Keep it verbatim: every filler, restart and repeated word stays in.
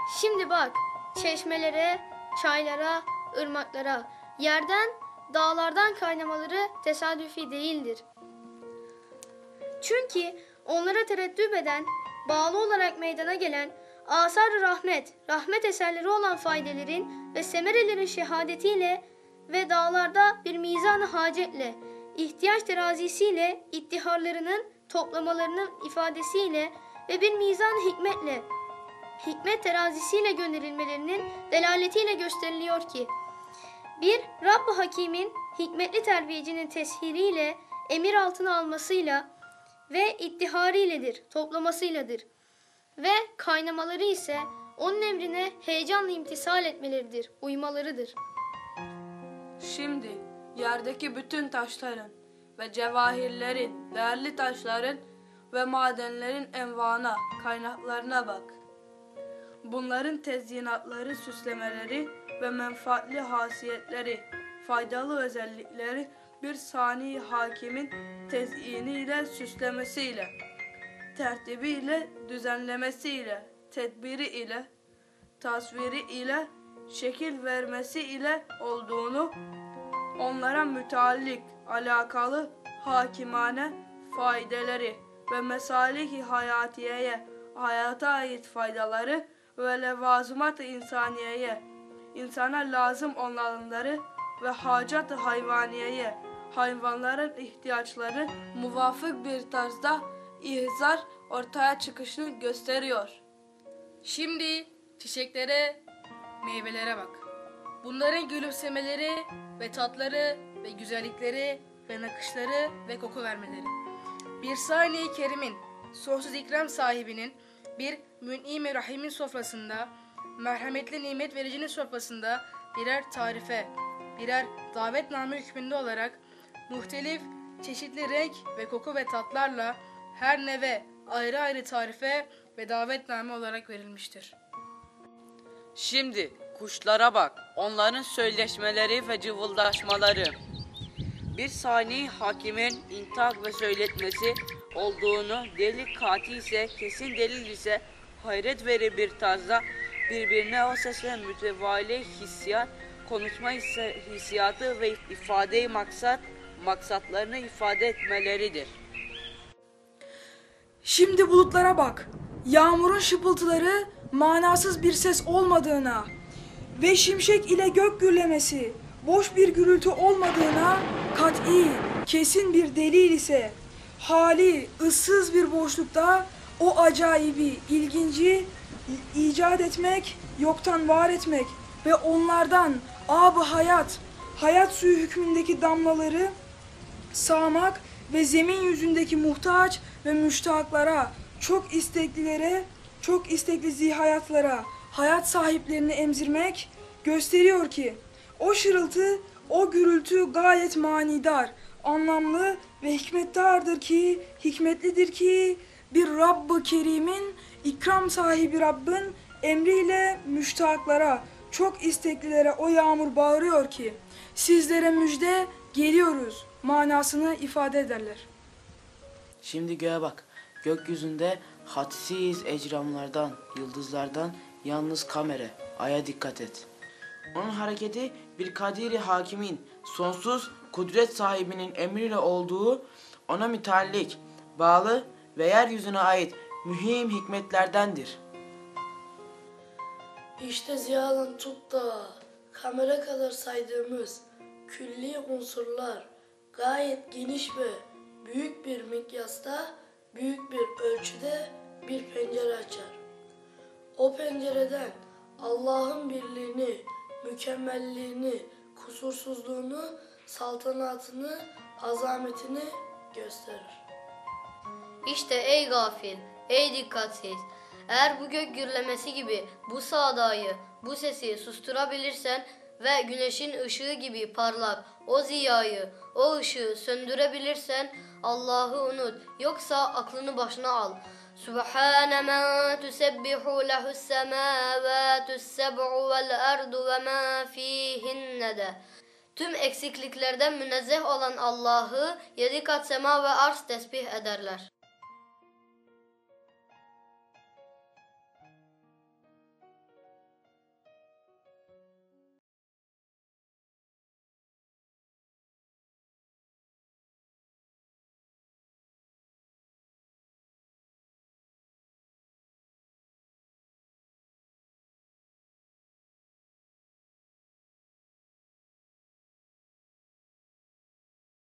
Şimdi bak, çeşmelere, çaylara, ırmaklara, yerden, dağlardan kaynamaları tesadüfi değildir. Çünkü onlara tereddüt eden, bağlı olarak meydana gelen asar-ı rahmet, rahmet eserleri olan faydelerin ve semerelerin şehadetiyle ve dağlarda bir mizan-ı hacetle, ihtiyaç terazisiyle, ittiharlarının toplamalarının ifadesiyle ve bir mizan-ı hikmetle, hikmet terazisiyle gönderilmelerinin delaletiyle gösteriliyor ki, bir Rabb-ı Hakim'in hikmetli terbiyecinin teshiriyle, emir altına almasıyla ve ittihariyledir, toplamasıyladır. Ve kaynamaları ise onun emrine heyecanla imtisal etmeleridir, uymalarıdır. Şimdi yerdeki bütün taşların ve cevahirlerin, değerli taşların ve madenlerin envana, kaynaklarına bak. Bunların tezyinatları, süslemeleri ve menfaatli hasiyetleri, faydalı özellikleri bir sani hakimin tezyiniyle, süslemesiyle, tertibiyle, düzenlemesiyle, tedbiri ile, tasviri ile, şekil vermesi ile olduğunu, onlara müteallik, alakalı, hakimane faydeleri ve mesalih-i hayatiyeye, hayata ait faydaları ve levazımat-ı insaniyeye, insana lazım olanları ve hacat-ı hayvaniyeye, hayvanların ihtiyaçları muvafık bir tarzda ihzar ortaya çıkışını gösteriyor. Şimdi çiçeklere, meyvelere bak. Bunların gülümsemeleri ve tatları ve güzellikleri ve nakışları ve koku vermeleri. Bir saniye-i kerimin, sonsuz ikram sahibinin, bir mün'im-i rahimin sofrasında, merhametli nimet vericinin sofrasında birer tarife, birer davetname hükmünde olarak muhtelif, çeşitli renk ve koku ve tatlarla her neve ayrı ayrı tarife ve davetname olarak verilmiştir. Şimdi kuşlara bak, onların söyleşmeleri ve cıvıldaşmaları. Bir sani hakimin intak ve söyletmesi olduğunu, delil kati ise, kesin delil ise hayret veri bir tarzda birbirine o sesle mütevali hissiyat, konuşma hissiyatı ve ifade-i maksat, maksatlarını ifade etmeleridir. Şimdi bulutlara bak, yağmurun şıpıltıları manasız bir ses olmadığına ve şimşek ile gök gürlemesi boş bir gürültü olmadığına kat'i, kesin bir delil ise, hali, ıssız bir boşlukta o acayibi, ilginci icat etmek, yoktan var etmek ve onlardan ab-ı hayat, hayat suyu hükmündeki damlaları sağmak ve zemin yüzündeki muhtaç ve müştaklara, çok isteklilere, çok istekli zihayatlara, hayat sahiplerini emzirmek gösteriyor ki, o şırıltı, o gürültü gayet manidar, anlamlı ve hikmettardır ki, hikmetlidir ki, bir Rabb-ı Kerim'in, ikram sahibi Rabb'in emriyle müştaklara, çok isteklilere o yağmur bağırıyor ki, sizlere müjde geliyoruz manasını ifade ederler. Şimdi göğe bak, gökyüzünde hadsiz ecramlardan, yıldızlardan yalnız kamera, aya dikkat et. Onun hareketi bir kadiri hakimin, sonsuz kudret sahibinin emriyle olduğu, ona müteallik, bağlı ve yeryüzüne ait mühim hikmetlerdendir. İşte ziyadan tut da kamera kadar saydığımız külli unsurlar gayet geniş ve büyük bir mikyasta, büyük bir ölçüde bir pencere açar. O pencereden Allah'ın birliğini, mükemmelliğini, kusursuzluğunu, saltanatını, azametini gösterir. İşte ey gafil, ey dikkatsiz, eğer bu gök gürlemesi gibi bu sadayı, bu sesi susturabilirsen ve güneşin ışığı gibi parlak o ziyayı, o ışığı söndürebilirsen Allah'ı unut, yoksa aklını başına al. Subhane men tusebbihu lehu's semâvâtu's seb'u vel ardu ve mâ fîhinne de. Tüm eksikliklerden münezzeh olan Allah'ı yedi kat sema ve arz tesbih ederler.